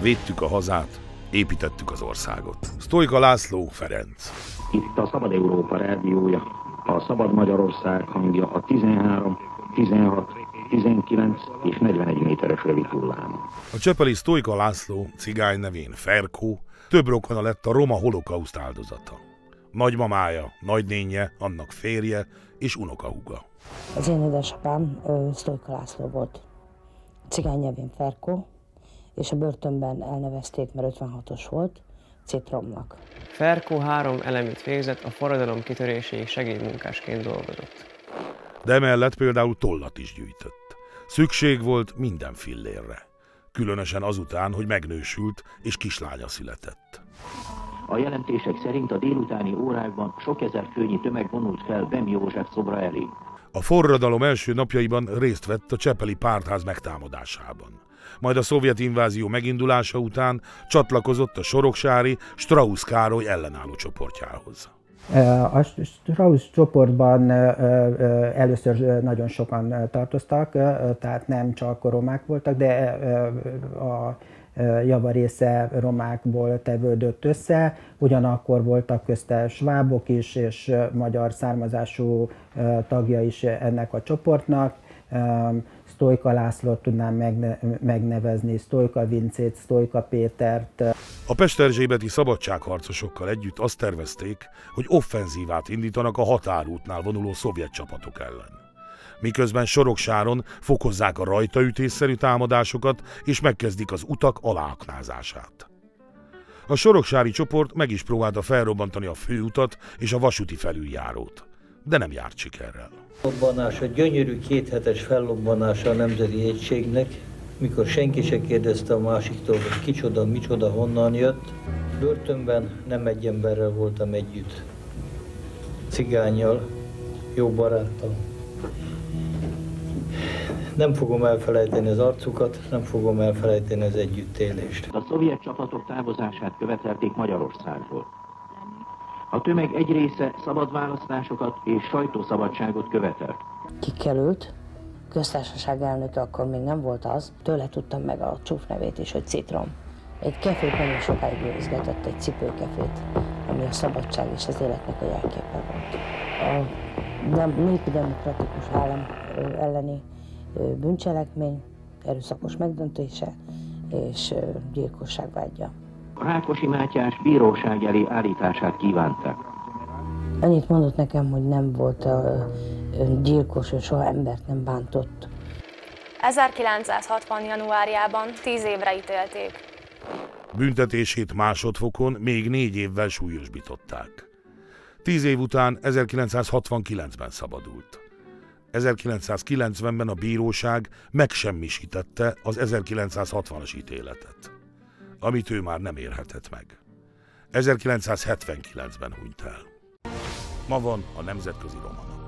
Védtük a hazát, építettük az országot. Sztojka László, Ferenc. Itt a Szabad Európa rádiója, a Szabad Magyarország hangja a 13, 16, 19 és 41 méteres rövid hullám. A csepeli Sztojka László, cigány nevén Ferkó, több rokona lett a roma holokauszt áldozata. Nagymamája, nagynénje, annak férje és unokahúga. Az én édesapám Sztojka László volt. Cigány nevén Ferkó, és a börtönben elnevezték, mert 56-os volt, Citromnak. Ferkó 3 elemit végzett, a forradalom kitöréséig segédmunkásként dolgozott. De emellett például tollat is gyűjtött. Szükség volt minden fillérre. Különösen azután, hogy megnősült és kislánya született. A jelentések szerint a délutáni órákban sok ezer főnyi tömeg vonult fel Bem József szobra elé. A forradalom első napjaiban részt vett a csepeli pártház megtámadásában. Majd a szovjet invázió megindulása után csatlakozott a soroksári Strausz Károly ellenálló csoportjához. A Strausz csoportban először nagyon sokan tartoztak, tehát nem csak romák voltak, de a javarésze romákból tevődött össze, ugyanakkor voltak közte svábok is, és magyar származású tagja is ennek a csoportnak. Sztojka Lászlót tudnám megnevezni, Sztojka Vincét, Sztojka Pétert. A pesterzsébeti szabadságharcosokkal együtt azt tervezték, hogy offenzívát indítanak a határútnál vonuló szovjet csapatok ellen. Miközben Soroksáron fokozzák a rajtaütésszerű támadásokat és megkezdik az utak aláaknázását. A soroksári csoport meg is próbálta felrobbantani a főutat és a vasúti felüljárót, de nem járt sikerrel. A gyönyörű 2 hetes fellobbanása a Nemzeti Egységnek, mikor senki se kérdezte a másiktól, hogy kicsoda, micsoda, honnan jött. Börtönben nem egy emberrel voltam együtt. Cigánnyal, jó baráttal. Nem fogom elfelejteni az arcukat, nem fogom elfelejteni az együttélést. A szovjet csapatok távozását követelték Magyarországról. A tömeg egy része szabad választásokat és sajtószabadságot követelt. Kikerült, köztársaság elnöke akkor még nem volt az, tőle tudtam meg a csúfnevét is, hogy Citrom. Egy kefét nagyon sokáig őrizgetett, egy cipőkefét, ami a szabadság és az életnek a jelképe volt. A népi demokratikus állam elleni bűncselekmény, erőszakos megdöntése és gyilkosság vágya. Rákosi Mátyás bíróság elé állítását kívánták. Annyit mondott nekem, hogy nem volt gyilkos, és soha embert nem bántott. 1960. januárjában 10 évre ítélték. Büntetését másodfokon még 4 évvel súlyosbították. 10 év után 1969-ben szabadult. 1990-ben a bíróság megsemmisítette az 1960-as ítéletet, amit ő már nem érhetett meg. 1979-ben hunyt el. Ma van a Nemzetközi Roma Nap.